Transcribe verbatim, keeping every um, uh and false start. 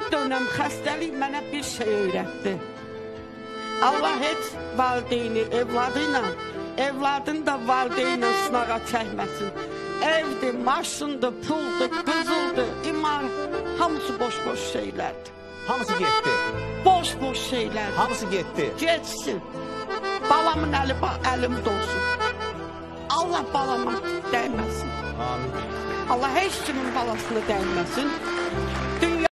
dönəm xəstəlik mənə bir şey öyrətdi. Allah heç valideyni evladı ilə, evladını da valideyn ilə sınağa çəkməsin. Evdir, maşındır, puldur, qızıldır, imar, hamısı boş-boş şeylərdir. Hamısı getdi. Boş-boş şeylərdir. Hamısı getdi. Geçsin. Balamın əli, əlim dolsun. Allah balama dəyməsin. Amin. Allah heç kimin balasına dəyməsin. Dünya